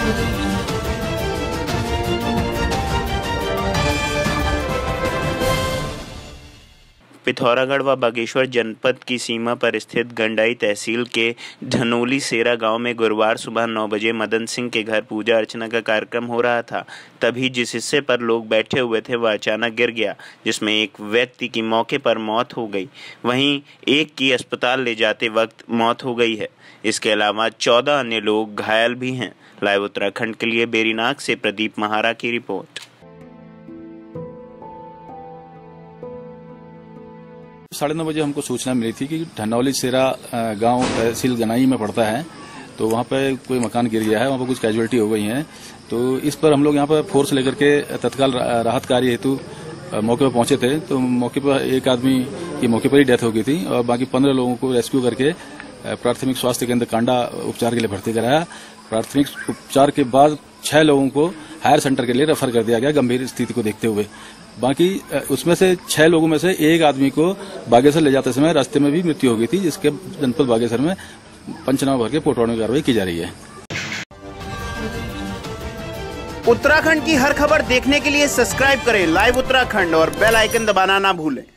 पिथौरागढ़ व बागेश्वर जनपद की सीमा पर स्थित गंडाई तहसील के धनोली सेरा गांव में गुरुवार सुबह 9 बजे मदन सिंह के घर पूजा अर्चना का कार्यक्रम हो रहा था। तभी जिस हिस्से पर लोग बैठे हुए थे वह अचानक गिर गया, जिसमें एक व्यक्ति की मौके पर मौत हो गई। वहीं एक की अस्पताल ले जाते वक्त मौत हो गई है। इसके अलावा 14 अन्य लोग घायल भी हैं। लाइव उत्तराखंड के लिए बेरीनाग से प्रदीप महारा की रिपोर्ट। 9:30 बजे हमको सूचना मिली थी कि धनौली सेरा गांव तहसील गनाई में पड़ता है, तो वहां पे कोई मकान गिर गया है, वहां पर कुछ कैजुअलिटी हो गई है। तो इस पर हम लोग यहां पर फोर्स लेकर के तत्काल राहत कार्य हेतु मौके पर पहुंचे थे। तो मौके पर एक आदमी की मौके पर ही डेथ हो गई थी और बाकी 15 लोगों को रेस्क्यू करके प्राथमिक स्वास्थ्य केंद्र कांडा उपचार के लिए भर्ती कराया। प्राथमिक उपचार के बाद 6 लोगों को हायर सेंटर के लिए रेफर कर दिया गया गंभीर स्थिति को देखते हुए। बाकी उसमें से 6 लोगों में से एक आदमी को बागेश्वर ले जाते समय रास्ते में भी मृत्यु हो गई थी, जिसके जनपद बागेश्वर में पंचनामा भर के पोस्टमार्टम कार्रवाई की जा रही है। उत्तराखंड की हर खबर देखने के लिए सब्सक्राइब करें लाइव उत्तराखंड और बेल आइकन दबाना ना भूलें।